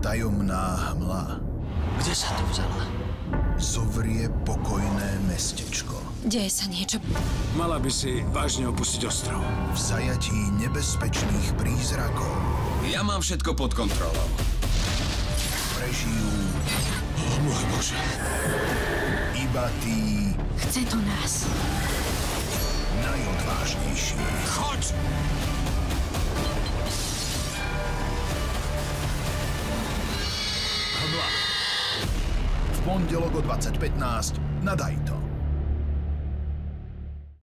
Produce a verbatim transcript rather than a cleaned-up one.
Tajomná hmla Kde sa tu vzala? zovrie pokojné mestečko. Deje sa niečo. Mala by si vážne opustiť ostrov. V zajatí nebezpečných prízrakov Ja mám všetko pod kontrolou. prežijú O môj Bože. iba tí Chce to nás. najodvážnejší. Choď! Hmla. V pondelok o dvadsať pätnásť na Dajto.